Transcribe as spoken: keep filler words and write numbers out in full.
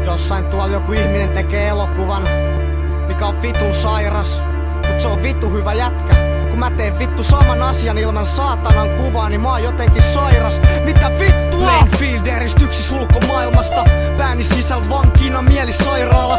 Jossain tuolla joku ihminen tekee elokuvan, mikä on vitun sairas, mut se on vittu hyvä jätkä. Kun mä teen vittu saman asian ilman saatanan kuvaa, niin mä oon jotenkin sairas. Mitä vittua? Plainfield eristyksissä ulkomaailmasta, pääni sisällä vankina, mieli sairaala.